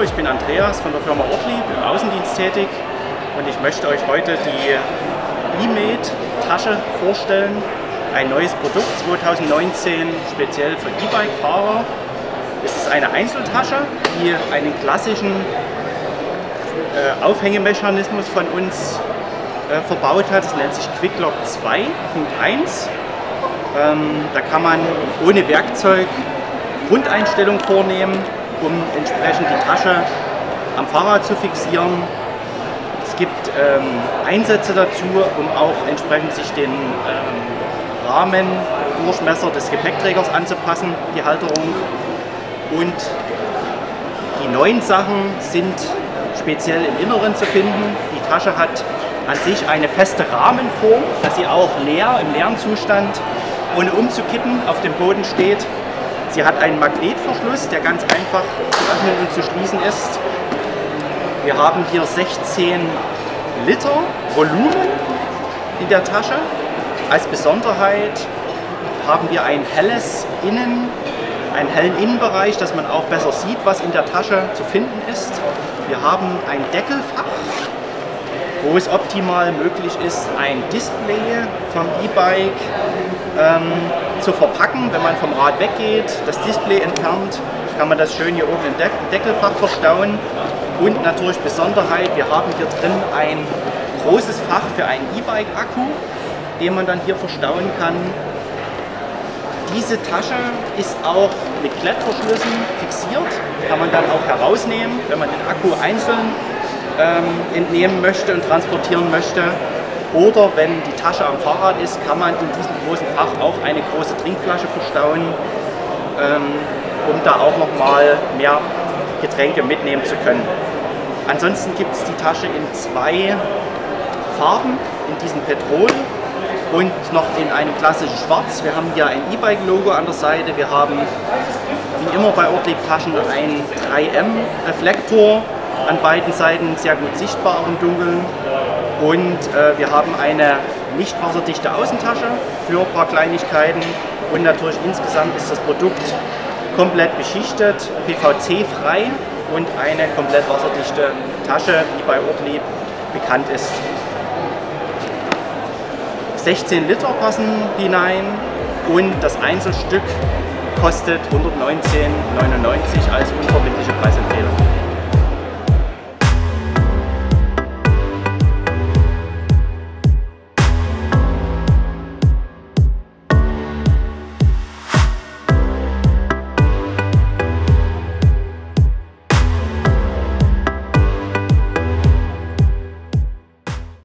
Hallo, ich bin Andreas von der Firma Ortlieb im Außendienst tätig und ich möchte euch heute die E-Mate-Tasche vorstellen. Ein neues Produkt 2019 speziell für E-Bike-Fahrer. Es ist eine Einzeltasche, die einen klassischen Aufhängemechanismus von uns verbaut hat. Das nennt sich QuickLock 2.1. Da kann man ohne Werkzeug Grundeinstellungen vornehmen, um entsprechend die Tasche am Fahrrad zu fixieren. Es gibt Einsätze dazu, um auch entsprechend sich den Rahmendurchmesser des Gepäckträgers anzupassen, die Halterung. Und die neuen Sachen sind speziell im Inneren zu finden. Die Tasche hat an sich eine feste Rahmenform, dass sie auch leer, im leeren Zustand, ohne umzukippen, auf dem Boden steht. Sie hat einen Magnetverschluss, der ganz einfach zu öffnen und zu schließen ist. Wir haben hier 16 Liter Volumen in der Tasche. Als Besonderheit haben wir einen hellen Innenbereich, dass man auch besser sieht, was in der Tasche zu finden ist. Wir haben ein Deckelfach, wo es optimal möglich ist, ein Display vom E-Bike zu verpacken. Wenn man vom Rad weggeht, das Display entfernt, kann man das schön hier oben im Deckelfach verstauen. Und natürlich Besonderheit, wir haben hier drin ein großes Fach für einen E-Bike-Akku, den man dann hier verstauen kann. Diese Tasche ist auch mit Klettverschlüssen fixiert, kann man dann auch herausnehmen, wenn man den Akku einzeln entnehmen möchte und transportieren möchte. Oder wenn die Tasche am Fahrrad ist, kann man in diesem großen Fach auch eine große Trinkflasche verstauen, um da auch nochmal mehr Getränke mitnehmen zu können. Ansonsten gibt es die Tasche in 2 Farben, in diesem Petrol und noch in einem klassischen Schwarz. Wir haben hier ein E-Bike-Logo an der Seite. Wir haben wie immer bei Ortlieb-Taschen einen 3M-Reflektor an beiden Seiten, sehr gut sichtbar auch im Dunkeln. Und wir haben eine nicht wasserdichte Außentasche für ein paar Kleinigkeiten. Und natürlich insgesamt ist das Produkt komplett beschichtet, PVC-frei und eine komplett wasserdichte Tasche, die bei Ortlieb bekannt ist. 16 Liter passen hinein und das Einzelstück kostet 119,99 als unverbindliche Preisempfehlung.